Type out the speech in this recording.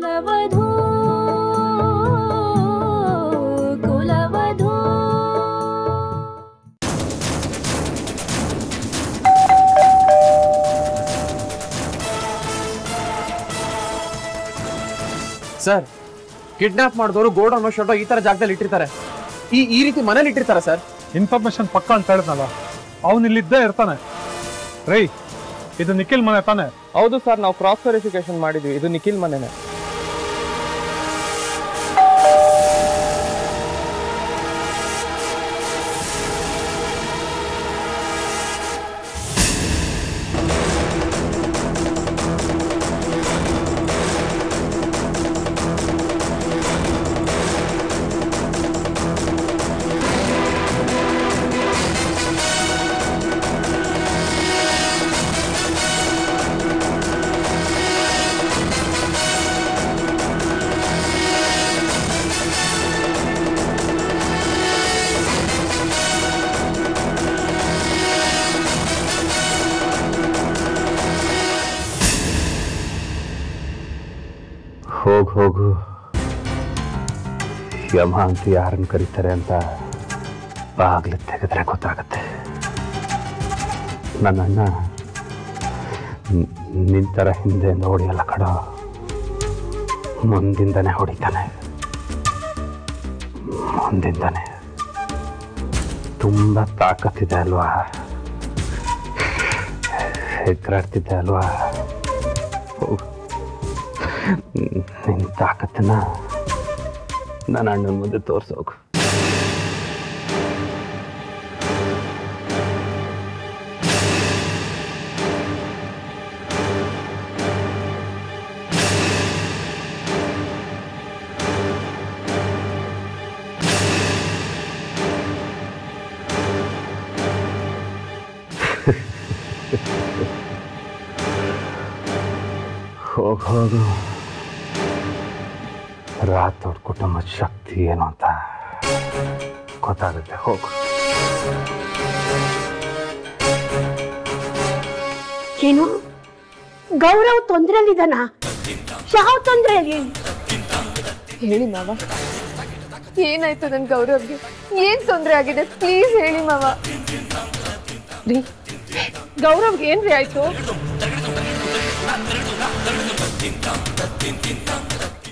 ಕುಲವಧೂ Kulavadhu sir, kidnap ಮಾಡಿದವರು godown ಶೋಟೋ ಈ ತರ ಜಾಗದಲ್ಲಿ ಇಟ್ಟಿರ್ತಾರೆ. ಈ ರೀತಿ ಮನೇಲಿ ಇಟ್ಟಿರ್ತಾರ ಸರ್? ಇನ್ಫಾರ್ಮೇಶನ್ ಪಕ್ಕ ಅಂತ ಹೇಳಿದ್ನಲ್ಲ, ಅವನು ಇಲ್ಲಿದ್ದೇ ಇರ್ತಾನೆ. ರೈ, ಇದು ನಿಖಿಲ್ ಮನೆ ತಾನೆ? ಹೌದು ಸರ್, ನಾವು ಕ್ರಾಸ್ ವೆರಿಫಿಕೇಶನ್ ಮಾಡಿದ್ವಿ, ಇದು ನಿಖಿಲ್ ಮನೆನೇ. ಹೋಗು ಹೋಗು, ಯಮ ಅಂತ ಯಾರನ್ನು ಕರೀತಾರೆ ಅಂತ ಬಾಗ್ಲು ತೆಗೆದ್ರೆ ಗೊತ್ತಾಗತ್ತೆ. ನನ್ನಣ್ಣ ನಿಂತರ ಹಿಂದೆಯಿಂದ ಹೊಡಿಯಲ್ಲ ಕಡೋ, ಮುಂದಿಂದನೇ ಹೊಡಿತಾನೆ. ಮುಂದಿಂದನೇ. ತುಂಬ ತಾಕತ್ತಿದೆ ಅಲ್ವಾ, ಹೆಗ್ರಾಡ್ತಿದ್ದೆ ಅಲ್ವಾ. ನಿನ್ನ ತಾಕತ್ತನ್ನ ನನ್ನ ಅಣ್ಣನ ಮುಂದೆ ತೋರ್ಸೋಗು. ಹೋಗು, ರಾಥೋಡ್ ಕುಟುಂಬದ ಶಕ್ತಿ ಏನು ಅಂತ ಗೊತ್ತಾಗುತ್ತೆ. ಹೋಗು. ಏನು ಗೌರವ್ ತೊಂದ್ರೆಯಲ್ಲಿದ್ದಾನ? ಯಾವ ತೊಂದ್ರೆಯಲ್ಲಿ? ಹೇಳಿ ಮಾವ, ಏನಾಯ್ತು ನನ್ ಗೌರವ್ಗೆ? ಏನ್ ತೊಂದ್ರೆ ಆಗಿದೆ? ಪ್ಲೀಸ್ ಹೇಳಿ ಮಾವ. ರೀ, ಗೌರವ್ಗೆ ಏನ್ರಿ ಆಯ್ತು?